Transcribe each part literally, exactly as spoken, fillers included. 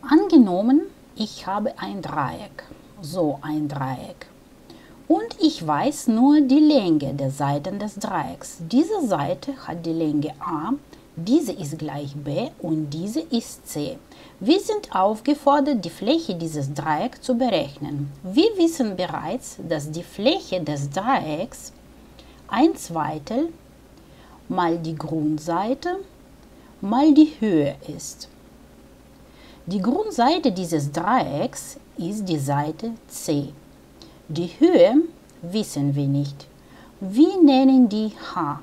Angenommen, ich habe ein Dreieck, so ein Dreieck. Und ich weiß nur die Länge der Seiten des Dreiecks. Diese Seite hat die Länge a, diese ist gleich b und diese ist c. Wir sind aufgefordert, die Fläche dieses Dreiecks zu berechnen. Wir wissen bereits, dass die Fläche des Dreiecks ein Zweitel mal die Grundseite mal die Höhe ist. Die Grundseite dieses Dreiecks ist die Seite c. Die Höhe wissen wir nicht. Wir nennen die h.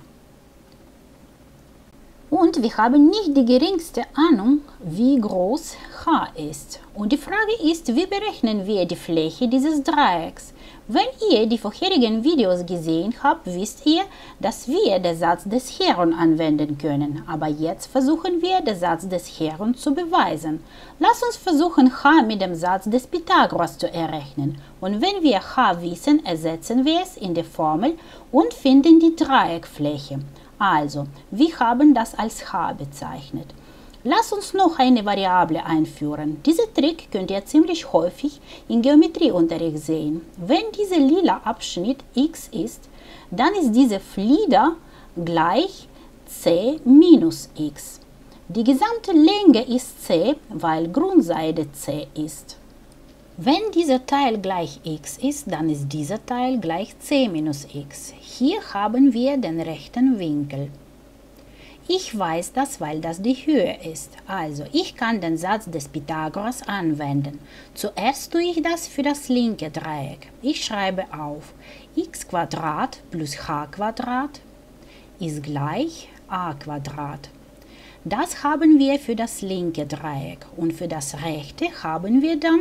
Und wir haben nicht die geringste Ahnung, wie groß h ist. Und die Frage ist, wie berechnen wir die Fläche dieses Dreiecks? Wenn ihr die vorherigen Videos gesehen habt, wisst ihr, dass wir den Satz des Heron anwenden können. Aber jetzt versuchen wir, den Satz des Heron zu beweisen. Lasst uns versuchen, h mit dem Satz des Pythagoras zu errechnen. Und wenn wir h wissen, ersetzen wir es in die Formel und finden die Dreieckfläche. Also, wir haben das als h bezeichnet. Lasst uns noch eine Variable einführen. Diesen Trick könnt ihr ziemlich häufig im Geometrieunterricht sehen. Wenn dieser lila Abschnitt x ist, dann ist diese Flieder gleich c minus x. Die gesamte Länge ist c, weil Grundseite c ist. Wenn dieser Teil gleich x ist, dann ist dieser Teil gleich c minus x. Hier haben wir den rechten Winkel. Ich weiß das, weil das die Höhe ist. Also, ich kann den Satz des Pythagoras anwenden. Zuerst tue ich das für das linke Dreieck. Ich schreibe auf, x plus h ist gleich a. Das haben wir für das linke Dreieck. Und für das rechte haben wir dann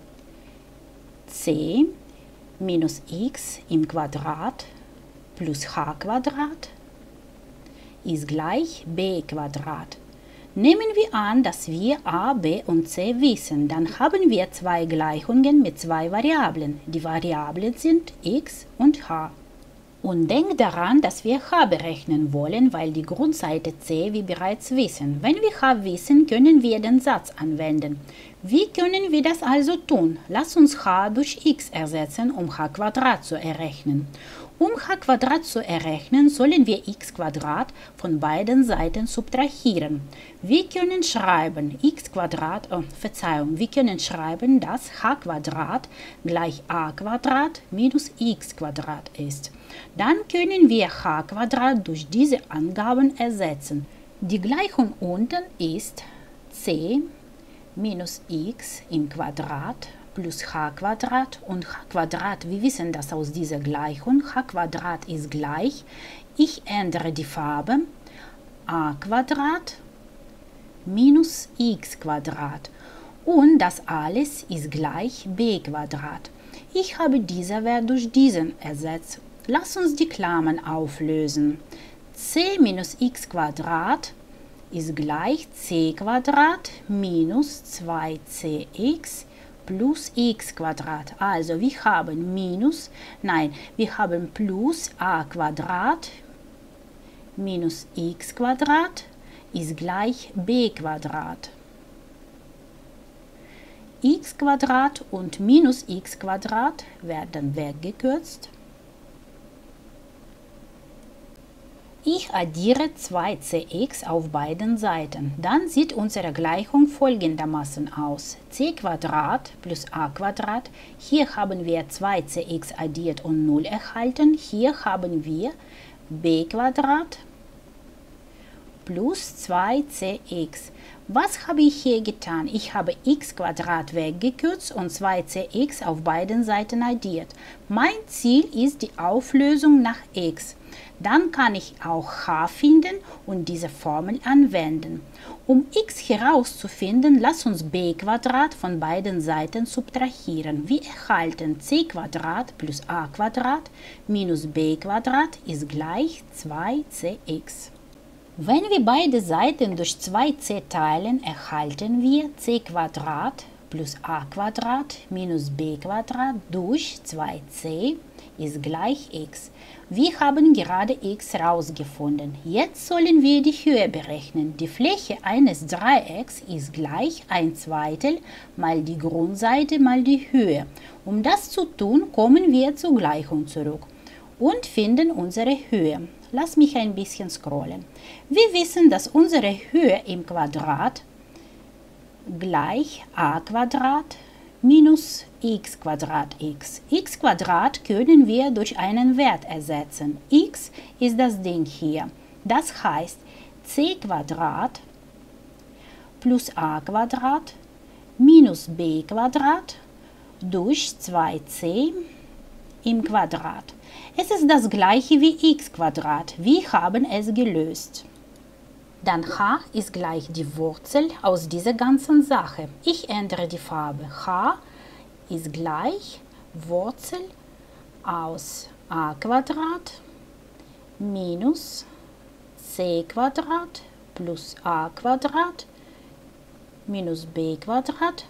c minus x im Quadrat plus h Quadrat ist gleich b Quadrat. Nehmen wir an, dass wir a, b und c wissen, dann haben wir zwei Gleichungen mit zwei Variablen. Die Variablen sind x und h. Und denkt daran, dass wir h berechnen wollen, weil die Grundseite c wir bereits wissen. Wenn wir h wissen, können wir den Satz anwenden. Wie können wir das also tun? Lass uns h durch x ersetzen, um h Quadrat zu errechnen. Um h Quadrat zu errechnen, sollen wir x Quadrat von beiden Seiten subtrahieren. Wir können schreiben x Quadrat, oh, Verzeihung, wir können schreiben, dass h Quadrat gleich a Quadrat minus x Quadrat ist. Dann können wir h Quadrat durch diese Angaben ersetzen. Die Gleichung unten ist c minus x im Quadrat plus h Quadrat und h Quadrat, wir wissen das aus dieser Gleichung, h Quadrat ist gleich, ich ändere die Farbe, a Quadrat minus x Quadrat und das alles ist gleich b Quadrat. Ich habe diesen Wert durch diesen ersetzt. Lass uns die Klammern auflösen. C minus x Quadrat ist gleich c Quadrat minus zwei c x plus x Quadrat. Also wir haben minus, nein, wir haben plus a Quadrat minus x Quadrat ist gleich b Quadrat. X Quadrat und minus x Quadrat werden weggekürzt. Ich addiere zwei c x auf beiden Seiten. Dann sieht unsere Gleichung folgendermaßen aus. c Quadrat plus a Quadrat. Hier haben wir zwei c x addiert und null erhalten. Hier haben wir b Quadrat plus zwei c x. Was habe ich hier getan? Ich habe x Quadrat weggekürzt und zwei c x auf beiden Seiten addiert. Mein Ziel ist die Auflösung nach x. Dann kann ich auch h finden und diese Formel anwenden. Um x herauszufinden, lass uns b Quadrat von beiden Seiten subtrahieren. Wir erhalten c Quadrat plus a Quadrat minus b Quadrat ist gleich zwei c x. Wenn wir beide Seiten durch zwei c teilen, erhalten wir c Quadrat plus a Quadrat minus b Quadrat durch zwei c ist gleich x. Wir haben gerade x rausgefunden. Jetzt sollen wir die Höhe berechnen. Die Fläche eines Dreiecks ist gleich ein Zweitel mal die Grundseite mal die Höhe. Um das zu tun, kommen wir zur Gleichung zurück und finden unsere Höhe. Lass mich ein bisschen scrollen. Wir wissen, dass unsere Höhe im Quadrat gleich a Quadrat minus x Quadrat x. X Quadrat können wir durch einen Wert ersetzen. X ist das Ding hier. Das heißt c Quadrat plus a Quadrat minus b Quadrat durch zwei c im Quadrat. Es ist das gleiche wie x Quadrat. Wir haben es gelöst. Dann h ist gleich die Wurzel aus dieser ganzen Sache. Ich ändere die Farbe. H ist gleich Wurzel aus a Quadrat minus c Quadrat plus a Quadrat minus b Quadrat.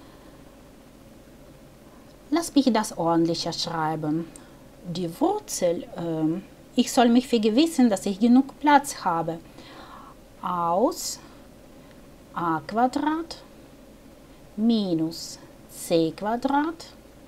Lass mich das ordentlicher schreiben. Die Wurzel, äh, ich soll mich vergewissern, dass ich genug Platz habe. Aus a Quadrat minus c Quadrat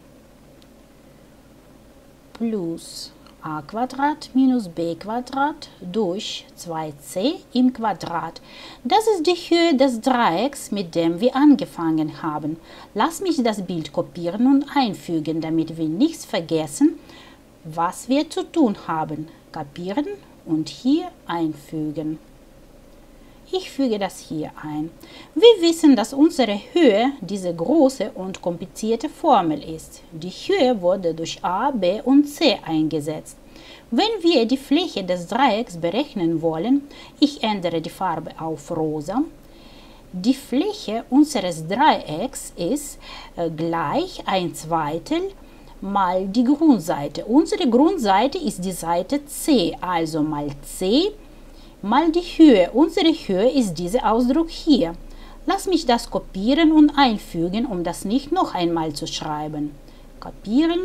plus a Quadrat minus b Quadrat durch zwei c im Quadrat. Das ist die Höhe des Dreiecks, mit dem wir angefangen haben. Lass mich das Bild kopieren und einfügen, damit wir nichts vergessen, was wir zu tun haben. Kopieren und hier einfügen. Ich füge das hier ein. Wir wissen, dass unsere Höhe diese große und komplizierte Formel ist. Die Höhe wurde durch a, b und c eingesetzt. Wenn wir die Fläche des Dreiecks berechnen wollen, ich ändere die Farbe auf rosa. Die Fläche unseres Dreiecks ist äh, gleich ein Zweitel mal die Grundseite. Unsere Grundseite ist die Seite c, also mal c mal die Höhe. Unsere Höhe ist dieser Ausdruck hier. Lass mich das kopieren und einfügen, um das nicht noch einmal zu schreiben. Kopieren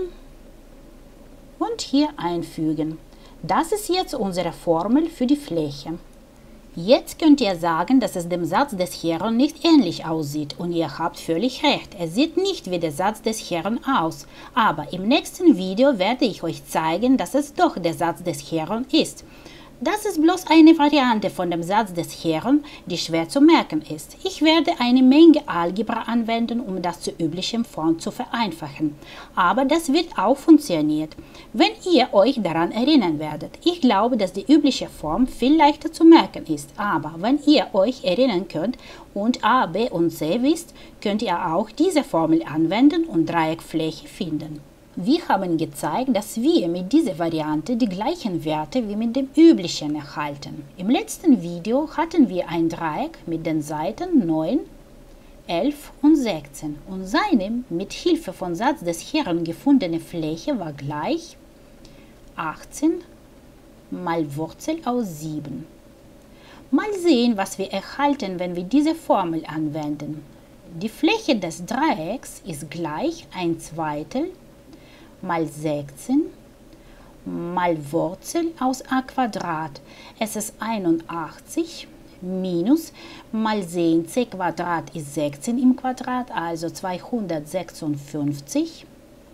und hier einfügen. Das ist jetzt unsere Formel für die Fläche. Jetzt könnt ihr sagen, dass es dem Satz des Herrn nicht ähnlich aussieht, und ihr habt völlig recht. Es sieht nicht wie der Satz des Herrn aus, aber im nächsten Video werde ich euch zeigen, dass es doch der Satz des Herrn ist. Das ist bloß eine Variante von dem Satz des Herrn, die schwer zu merken ist. Ich werde eine Menge Algebra anwenden, um das zur üblichen Form zu vereinfachen. Aber das wird auch funktionieren, wenn ihr euch daran erinnern werdet. Ich glaube, dass die übliche Form viel leichter zu merken ist. Aber wenn ihr euch erinnern könnt und a, b und c wisst, könnt ihr auch diese Formel anwenden und Dreieckfläche finden. Wir haben gezeigt, dass wir mit dieser Variante die gleichen Werte wie mit dem üblichen erhalten. Im letzten Video hatten wir ein Dreieck mit den Seiten neun, elf und sechzehn und seine mit Hilfe von Satz des Herrn gefundene Fläche war gleich achtzehn mal Wurzel aus sieben. Mal sehen, was wir erhalten, wenn wir diese Formel anwenden. Die Fläche des Dreiecks ist gleich ein Zweitel mal sechzehn mal Wurzel aus a Quadrat. Es ist einundachtzig minus, mal sehen, c Quadrat ist sechzehn im Quadrat, also zweihundertsechsundfünfzig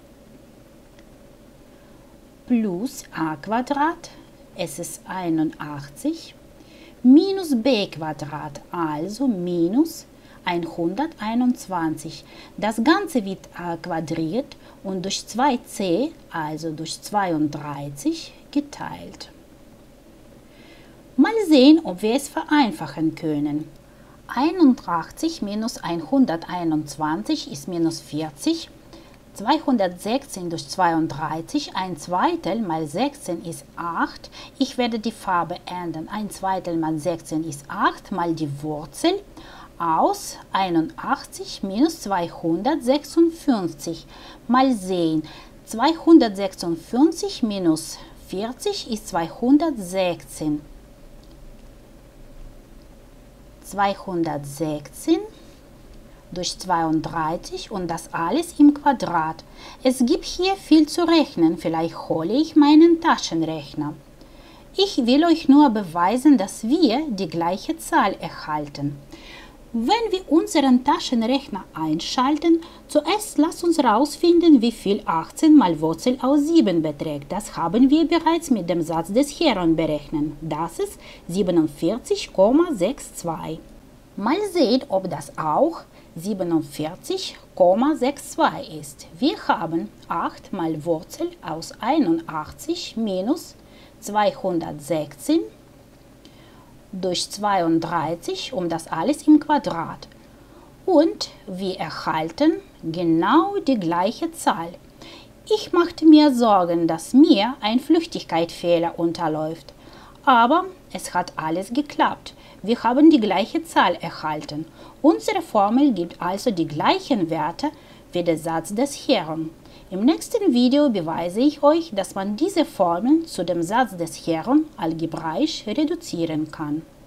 plus a Quadrat, es ist einundachtzig, minus b Quadrat, also minus hunderteinundzwanzig. Das Ganze wird äh, quadriert und durch zwei c, also durch zweiunddreißig, geteilt. Mal sehen, ob wir es vereinfachen können. einundachtzig minus hunderteinundzwanzig ist minus vierzig. zweihundertsechzehn durch zweiunddreißig, ein Zweitel mal sechzehn ist acht. Ich werde die Farbe ändern. Ein Zweitel mal sechzehn ist acht mal die Wurzel aus einundachtzig minus zweihundertsechsundfünfzig. Mal sehen, zweihundertsechsundfünfzig minus vierzig ist zweihundertsechzehn. zweihundertsechzehn durch zweiunddreißig und das alles im Quadrat. Es gibt hier viel zu rechnen, vielleicht hole ich meinen Taschenrechner. Ich will euch nur beweisen, dass wir die gleiche Zahl erhalten. Wenn wir unseren Taschenrechner einschalten, zuerst lasst uns herausfinden, wie viel achtzehn mal Wurzel aus sieben beträgt. Das haben wir bereits mit dem Satz des Heron berechnet. Das ist siebenundvierzig Komma zweiundsechzig. Mal sehen, ob das auch siebenundvierzig Komma zweiundsechzig ist. Wir haben acht mal Wurzel aus einundachtzig minus zweihundertsechzehn durch zweiunddreißig und das alles im Quadrat. Und wir erhalten genau die gleiche Zahl. Ich machte mir Sorgen, dass mir ein Flüchtigkeitsfehler unterläuft. Aber es hat alles geklappt. Wir haben die gleiche Zahl erhalten. Unsere Formel gibt also die gleichen Werte wie der Satz des Heron. Im nächsten Video beweise ich euch, dass man diese Formel zu dem Satz des Heron algebraisch reduzieren kann.